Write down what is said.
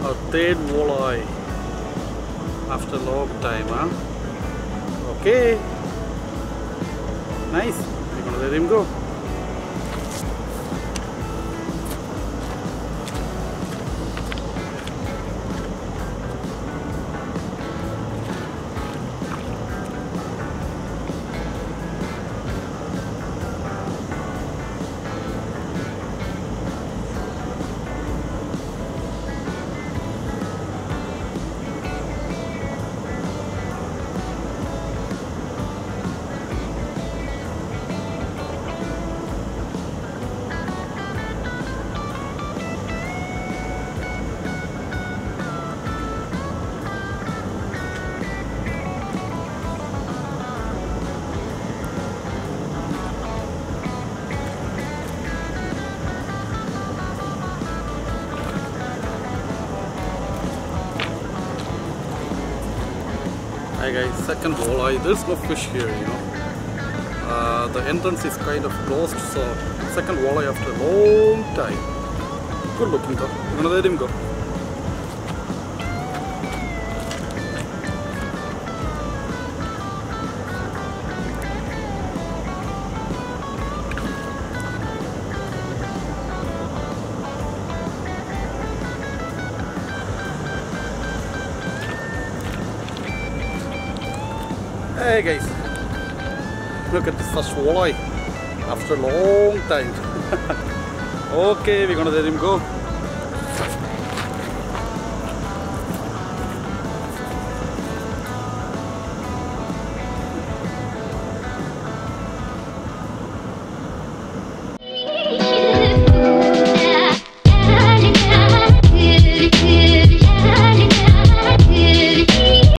Our third walleye after a long time, huh? Okay. Nice. We're gonna let him go. Hi guys, second walleye. There's no fish here, you know. The entrance is kind of closed, so second walleye after a long time. Good looking though. I'm gonna let him go. Hey guys, look at this first walleye after a long time. Okay, we're gonna let him go.